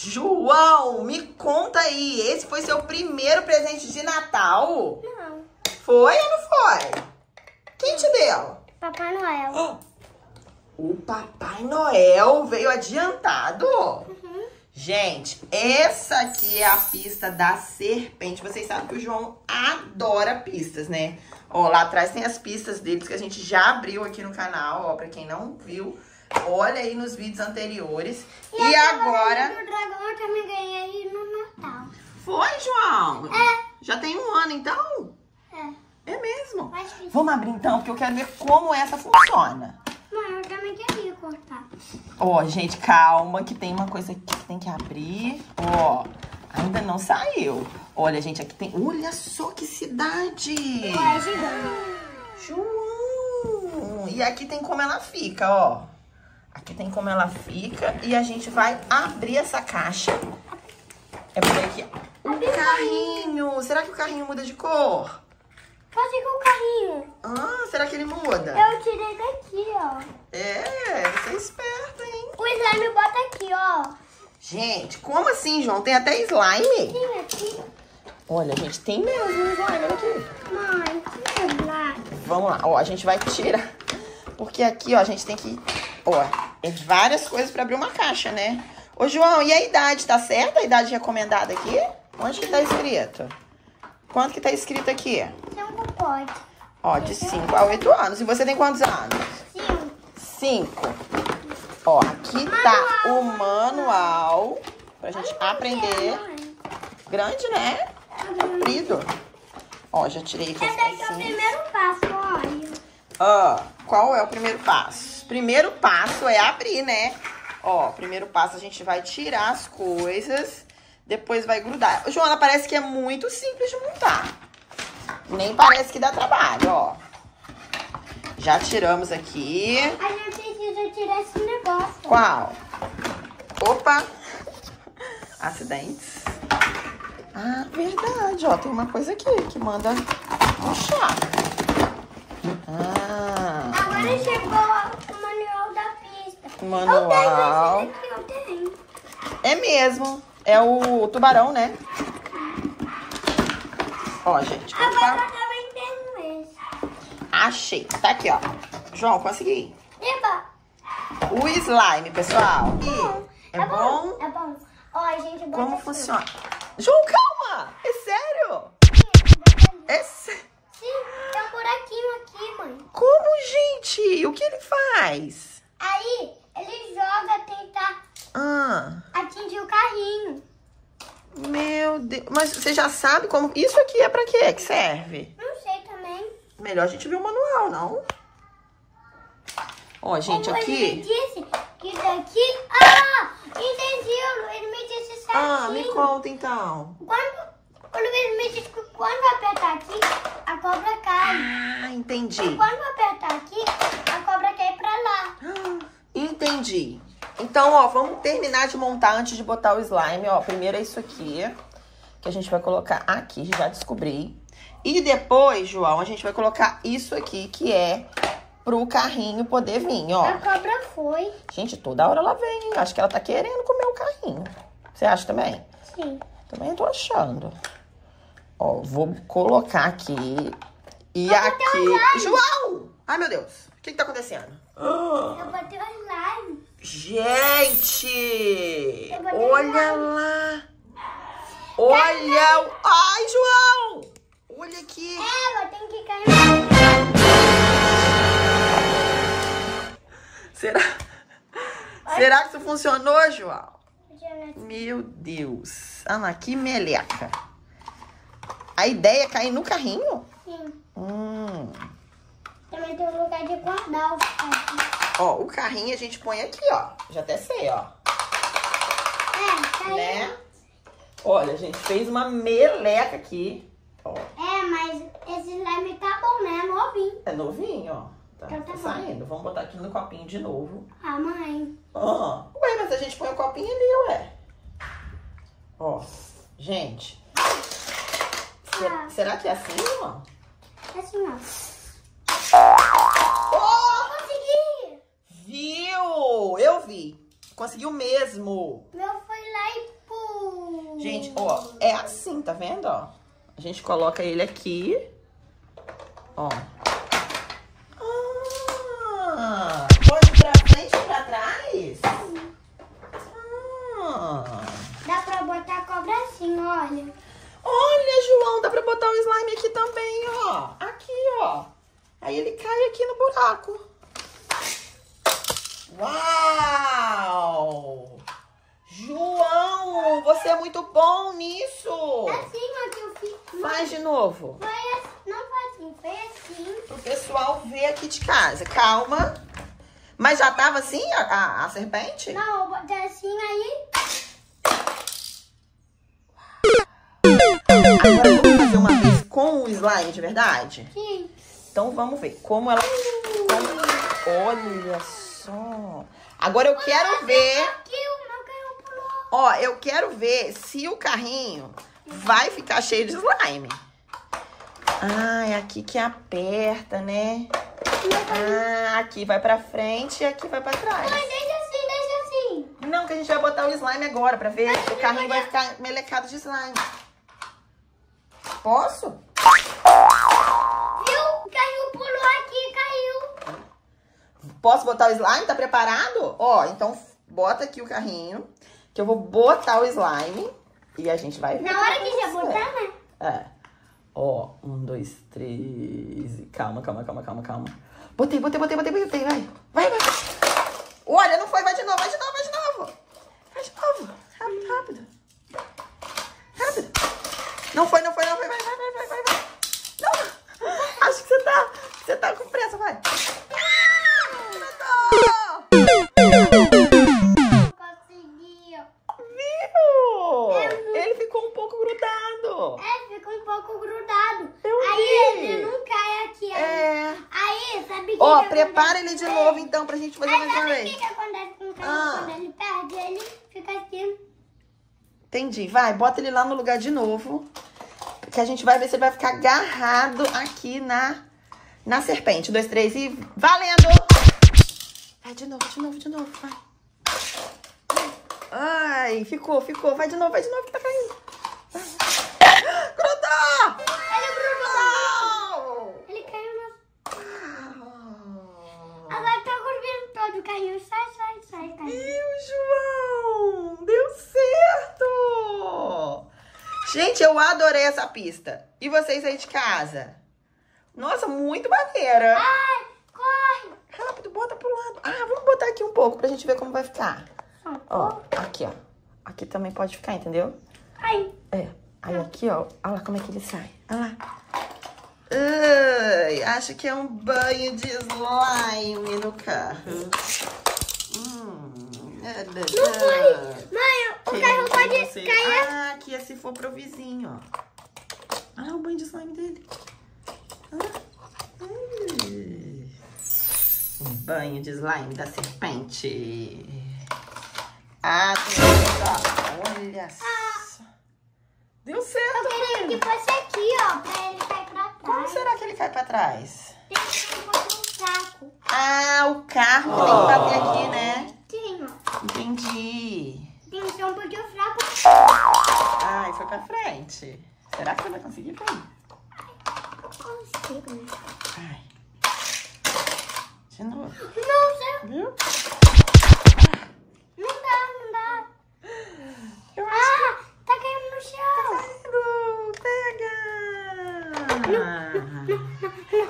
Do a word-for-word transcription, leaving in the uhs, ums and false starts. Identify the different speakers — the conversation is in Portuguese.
Speaker 1: João, me conta aí, esse foi seu primeiro presente de Natal?
Speaker 2: Não.
Speaker 1: Foi ou não foi? Quem te deu?
Speaker 2: Papai Noel.
Speaker 1: O Papai Noel veio adiantado?
Speaker 2: Uhum.
Speaker 1: Gente, essa aqui é a pista da serpente. Vocês sabem que o João adora pistas, né? Ó, lá atrás tem as pistas deles que a gente já abriu aqui no canal, ó, pra quem não viu. Olha aí nos vídeos anteriores. E, e agora...
Speaker 2: O dragão eu também ganhei no Natal.
Speaker 1: Foi, João?
Speaker 2: É.
Speaker 1: Já tem um ano, então?
Speaker 2: É.
Speaker 1: É mesmo?
Speaker 2: Mas que...
Speaker 1: Vamos abrir, então, porque eu quero ver como essa funciona.
Speaker 2: Mãe, eu também queria cortar.
Speaker 1: Ó, gente, calma, que tem uma coisa aqui que tem que abrir. Ó, ainda não saiu. Olha, gente, aqui tem... Olha só que cidade!
Speaker 2: É gigante.
Speaker 1: João! E aqui tem como ela fica, ó. Aqui tem como ela fica. E a gente vai abrir essa caixa. É por aqui, ó. O carrinho! Será que o carrinho muda de cor?
Speaker 2: Fazer com o carrinho.
Speaker 1: Ah, será que ele muda?
Speaker 2: Eu tirei daqui, ó.
Speaker 1: É, você é esperta, hein?
Speaker 2: O slime bota aqui, ó.
Speaker 1: Gente, como assim, João? Tem até slime?
Speaker 2: Tem aqui.
Speaker 1: Olha, gente, tem mesmo slime, olha aqui.
Speaker 2: Mãe, que slime.
Speaker 1: Vamos lá, ó, a gente vai tirar. Porque aqui, ó, a gente tem que... Ó, é várias coisas pra abrir uma caixa, né? Ô, João, e a idade, tá certa? A idade recomendada aqui? Onde que tá escrito? Quanto que tá escrito aqui?
Speaker 2: Cinco pode.
Speaker 1: Ó, de cinco a oito anos. E você tem quantos anos?
Speaker 2: Cinco.
Speaker 1: cinco. Ó, aqui tá o manual pra gente aprender. Grande, né? Comprido. Ó, já tirei aqui as
Speaker 2: Esse aqui é o
Speaker 1: pecinhas.
Speaker 2: primeiro passo, olha.
Speaker 1: Ó, qual é o primeiro passo? Primeiro passo é abrir, né? Ó, primeiro passo a gente vai tirar as coisas, depois vai grudar. Joana, parece que é muito simples de montar. Nem parece que dá trabalho, ó. Já tiramos aqui.
Speaker 2: A gente precisa tirar esse negócio.
Speaker 1: Qual? Opa! Acidentes. Ah, verdade, ó. Tem uma coisa aqui que manda puxar. Ah.
Speaker 2: Agora chegou o manual da pista.
Speaker 1: Manual.
Speaker 2: Eu tenho esse aqui, eu tenho.
Speaker 1: É mesmo. É o tubarão, né? Ó, gente.
Speaker 2: Agora
Speaker 1: Opa.
Speaker 2: eu também tenho esse.
Speaker 1: Achei. Tá aqui, ó. João, consegui.
Speaker 2: Eba.
Speaker 1: O slime, pessoal. E é bom?
Speaker 2: É bom. Ó, a gente bota
Speaker 1: Como
Speaker 2: aqui.
Speaker 1: funciona? João, calma! É sério? É sério?
Speaker 2: Sim, tem um buraquinho aqui, mãe.
Speaker 1: Como, gente? O que ele faz?
Speaker 2: Aí, ele joga tentar
Speaker 1: Ah,
Speaker 2: atingir o carrinho.
Speaker 1: meu Deus. Mas você já sabe como... Isso aqui é pra quê que serve?
Speaker 2: Não sei também.
Speaker 1: Melhor a gente ver o manual, não? Ó, gente,
Speaker 2: Como ele me
Speaker 1: aqui...
Speaker 2: disse que daqui... Ah, entendi. Ele me disse certinho.
Speaker 1: Ah, me conta, então.
Speaker 2: Quando, quando ele me disse que quando apertar aqui, a cobra cai.
Speaker 1: Ah, entendi.
Speaker 2: E quando apertar aqui, a cobra cai pra lá.
Speaker 1: Entendi. Então, ó, vamos terminar de montar antes de botar o slime. Ó, primeiro é isso aqui, que a gente vai colocar aqui, já descobri. E depois, João, a gente vai colocar isso aqui, que é pro carrinho poder vir, ó.
Speaker 2: A cobra foi.
Speaker 1: Gente, toda hora ela vem, hein? Acho que ela tá querendo comer o carrinho. Você acha também?
Speaker 2: Sim.
Speaker 1: Também tô achando. Ó, vou colocar aqui. E
Speaker 2: Eu botei
Speaker 1: aqui...
Speaker 2: o slime.
Speaker 1: João! Ai, meu Deus. O que que tá acontecendo?
Speaker 2: Eu botei o slime.
Speaker 1: Gente!
Speaker 2: Eu botei
Speaker 1: Olha
Speaker 2: slime.
Speaker 1: lá! Olha! o- Ai, João! Olha aqui!
Speaker 2: É, eu tenho que cair.
Speaker 1: Será... Será que isso funcionou, João? Meu Deus! Ana, que meleca! A ideia é cair no carrinho?
Speaker 2: Sim.
Speaker 1: Hum.
Speaker 2: Também tem um lugar de guardar o carrinho.
Speaker 1: Ó, o carrinho a gente põe aqui, ó. Já até sei, ó.
Speaker 2: É, caiu.
Speaker 1: Né? Olha, a gente fez uma meleca aqui. Ó.
Speaker 2: É, mas esse slime tá bom, né? Novinho.
Speaker 1: É novinho, ó. Tá,
Speaker 2: Então tá
Speaker 1: tá
Speaker 2: bom.
Speaker 1: saindo. Vamos botar aqui no copinho de novo.
Speaker 2: Ah, mãe.
Speaker 1: Ah, ué, mas a gente põe o copinho ali, ué. Ó, gente. Se-
Speaker 2: Ah.
Speaker 1: será que é assim, ó?
Speaker 2: Assim não.
Speaker 1: Oh,
Speaker 2: Consegui!
Speaker 1: viu? Eu vi. Conseguiu mesmo.
Speaker 2: Meu foi lá e
Speaker 1: Gente, ó, é assim, tá vendo, ó? A gente coloca ele aqui. Ó. Ah, pode pra frente e pra trás? Ah.
Speaker 2: Dá pra botar a cobra assim, olha.
Speaker 1: Olha, João, dá pra botar o slime aqui também, ó. Aqui, ó. Aí ele cai aqui no buraco. Uau! João, você é muito bom nisso.
Speaker 2: Assim, ó, que eu fiz.
Speaker 1: Faz de novo.
Speaker 2: Foi assim, não foi assim, foi assim.
Speaker 1: Pro pessoal ver aqui de casa. Calma. Mas já tava assim a, a, a serpente?
Speaker 2: Não, eu botei assim, aí...
Speaker 1: Agora vamos fazer uma vez com o slime de verdade?
Speaker 2: Sim.
Speaker 1: Então vamos ver como ela... Como... Olha só. Agora eu quero ver...
Speaker 2: Aqui o meu carro pulou.
Speaker 1: Ó, eu quero ver se o carrinho vai ficar cheio de slime. Ah, é aqui que aperta, né? Ah, aqui vai pra frente e aqui vai pra trás.
Speaker 2: Mãe, deixa assim, deixa assim.
Speaker 1: Não, que a gente vai botar o slime agora pra ver se o carrinho vai ficar melecado de slime. Posso?
Speaker 2: Viu? O carrinho pulou aqui, caiu.
Speaker 1: Posso botar o slime? Tá preparado? Ó, então bota aqui o carrinho, que eu vou botar o slime e a gente vai ver.
Speaker 2: Na hora que já botar, né?
Speaker 1: É. Ó, um, dois, três. Calma, calma, calma, calma, calma. Botei, botei, botei, botei, botei. Vai, vai, vai. Olha, não foi. Vai de novo, vai de novo, vai de novo. Vai de novo. Rápido, rápido. Rápido. Não foi, não foi, não foi. Vai, vai, vai, vai, vai, vai. Não. Acho que você tá, você tá com pressa, vai.
Speaker 2: Consegui.
Speaker 1: Viu?
Speaker 2: É,
Speaker 1: Ele ficou um pouco grudado.
Speaker 2: É, fica um pouco grudado.
Speaker 1: Eu
Speaker 2: Aí
Speaker 1: vi.
Speaker 2: ele não cai aqui. Aí,
Speaker 1: É.
Speaker 2: aí sabe o que
Speaker 1: Ó,
Speaker 2: que
Speaker 1: prepara
Speaker 2: acontece?
Speaker 1: ele de novo, então, pra gente fazer
Speaker 2: Aí
Speaker 1: mais uma
Speaker 2: sabe o
Speaker 1: vez.
Speaker 2: que, que acontece com o carro
Speaker 1: Ah.
Speaker 2: quando ele perde? Ele fica assim.
Speaker 1: Entendi. Vai, bota ele lá no lugar de novo. Que a gente vai ver se ele vai ficar agarrado aqui na, na serpente. Dois, três e... Valendo! Vai de novo, de novo, de novo. Vai. Ai, ficou, ficou. Vai de novo, vai de novo que tá caindo. Vai. Grudou!
Speaker 2: Ele grudou.
Speaker 1: Não!
Speaker 2: Ele caiu no... Agora tá grudando todo o carrinho. Sai, sai, sai, caiu.
Speaker 1: Viu, João? Deu certo! Gente, eu adorei essa pista. E vocês aí de casa? Nossa, muito maneira.
Speaker 2: Ai, corre.
Speaker 1: Rápido, bota pro lado. Ah, vamos botar aqui um pouco pra gente ver como vai ficar. Ó, aqui, ó. Aqui também pode ficar, entendeu?
Speaker 2: Ai.
Speaker 1: É. Aí aqui, ó. Olha lá como é que ele sai. Olha lá. Ai, acho que é um banho de slime no carro. Hum.
Speaker 2: Não foi. Mãe, o carro pode
Speaker 1: Você...
Speaker 2: cair.
Speaker 1: Ah, aqui é se for pro vizinho, ó. Ah, o banho de slime dele. Ah. Ai. Um banho de slime da serpente. Ah, olha só. Deu certo.
Speaker 2: Eu queria que fosse aqui, ó, pra ele cair pra trás.
Speaker 1: Como será que ele cai pra trás?
Speaker 2: Tem que botar um saco.
Speaker 1: Ah, o carro tem que bater aqui, né?
Speaker 2: Sim, ó.
Speaker 1: Entendi.
Speaker 2: Tem que ser um pouquinho fraco.
Speaker 1: Ai, foi pra frente. Será que você vai conseguir, Pai?
Speaker 2: Eu consigo, né?
Speaker 1: Ai. De novo.
Speaker 2: Não, sei.
Speaker 1: Viu?
Speaker 2: Não dá, não dá.
Speaker 1: Eu acho
Speaker 2: Ah, tá caindo no chão.
Speaker 1: que pega.
Speaker 2: Não,